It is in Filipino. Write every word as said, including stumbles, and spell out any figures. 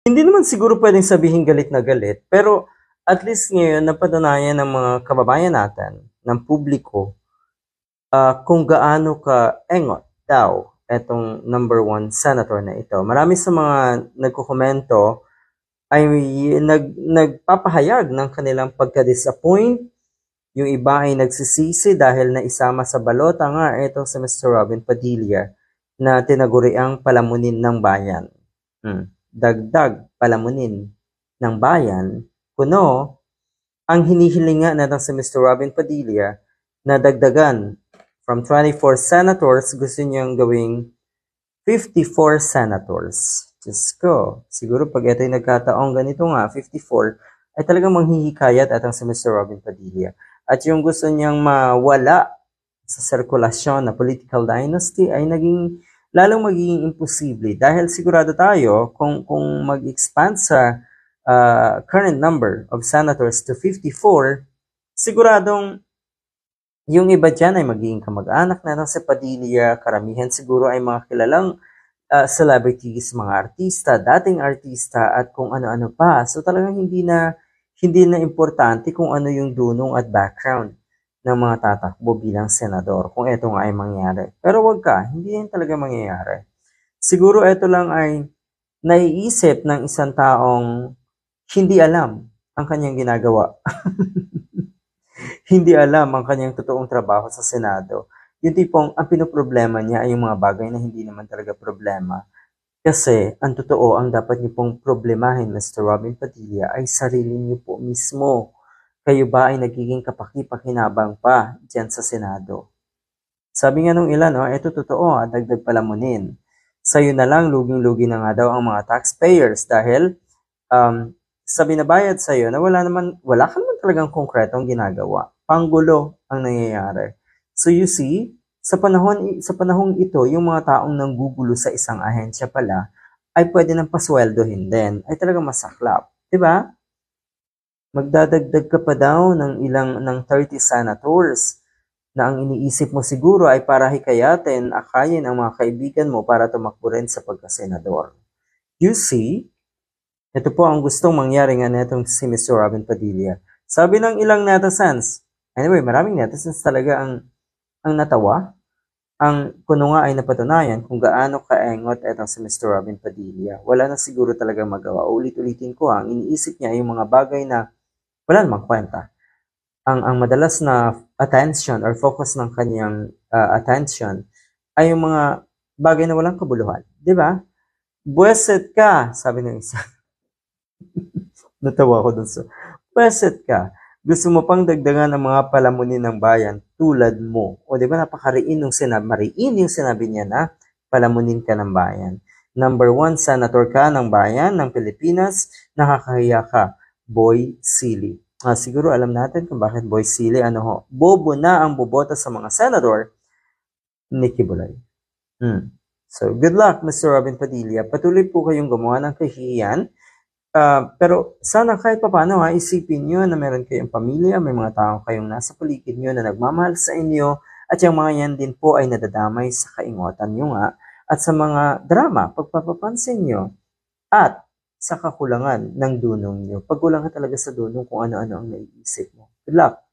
Hindi naman siguro pwedeng sabihin galit na galit, pero at least ngayon napatunayan ng mga kababayan natin, ng publiko, ah, kung gaano ka-engot daw etong number one senator na ito. Marami sa mga nagkokomento ay nag, nagpapahayag ng kanilang pagka-disappoint. Yung iba ay nagsisisi dahil naisama sa balota nga ito si mister Robin Padilla na tinaguriang palamunin ng bayan. Hmm. Dagdag palamunin ng bayan, kuno ang hinihilinga natin si mister Robin Padilla na dagdagan from twenty-four senators, gusto niyang gawing fifty-four senators. Diyos ko, siguro pag ito'y nagkataong ganito nga, fifty-four, ay talagang manghihikayat atang si mister Robin Padilla. At yung gusto niyang mawala sa sirkulasyon na political dynasty ay naging lalong magiging imposible dahil sigurado tayo kung kung mag-expand sa uh, current number of senators to fifty-four, siguradong yung iba dyan ay magiging kamag-anak na sa Padilla, karamihan siguro ay mga kilalang uh, celebrities, mga artista, dating artista at kung ano-ano pa. So talagang hindi na hindi na importante kung ano yung dunong at background ng mga tatakbo bilang senador kung ito nga ay mangyari. Pero wag ka, hindi yan talaga mangyayari. Siguro ito lang ay naiisip ng isang taong hindi alam ang kanyang ginagawa. Hindi alam ang kanyang totoong trabaho sa Senado. Yung tipong ang pinoproblema niya ay yung mga bagay na hindi naman talaga problema. Kasi ang totoo, ang dapat niyo pong problemahin, mister Robin Padilla, ay sarili niyo po mismo. Kayo ba ay nagiging kapaki-pakinabang pa dyan sa Senado? Sabi nga nung ilan, no, ito totoo, dagdag palamunin. Sa'yo na lang, luging-lugi na nga daw ang mga taxpayers dahil um, sa binabayad sa'yo na wala naman, wala ka naman talagang konkretong ginagawa. Panggulo ang nangyayari. So you see, sa panahon sa panahong ito, yung mga taong nanggugulo sa isang ahensya pala ay pwede nang pasweldohin din. Ay talagang masaklap, 'di ba? Magdadagdag ka pa daw ng ilang ng thirty senators na ang iniisip mo siguro ay para hikayatin, akayin ang mga kaibigan mo para tumakbo rin sa pagkasenador. You see, ito po ang gustong mangyari nga netong si mister Robin Padilla. Sabi ng ilang netizens, anyway, maraming netizens talaga ang ang natawa. Ang kuno nga ay napatunayan kung gaano kaengot etong si mister Robin Padilla. Wala na siguro talaga magawa. Ulit-ulitin ko, ang iniisip niya ay yung mga bagay na wala namang kwenta. Ang, ang madalas na attention or focus ng kanyang uh, attention ay yung mga bagay na walang kabuluhan. Di ba? Buweset ka, sabi ng isa. Natawa ko dun sa, buweset ka. Gusto mo pang dagdagan ang mga palamunin ng bayan tulad mo. O di ba napakariin yung sinabi, mariin yung sinabi niya na palamunin ka ng bayan. Number one, senator ka ng bayan ng Pilipinas, nakakahiya ka. Boy Silly. Ah, siguro alam natin kung bakit Boy Silly. Ano ho? Bobo na ang bobota sa mga senador. Nikki Bulay. Hmm. So, good luck, mister Robin Padilla. Patuloy po kayong gumawa ng kahihiyan. Uh, pero sana kahit pa paano ha, isipin nyo na meron kayong pamilya, may mga tao kayong nasa paligid nyo na nagmamahal sa inyo at yung mga yan din po ay nadadamay sa kaingotan nyo nga at sa mga drama, pagpapapansin nyo at sa kakulangan ng dunong nyo. Pagkulang ka talaga sa dunong kung ano-ano ang naiisip mo. Good luck!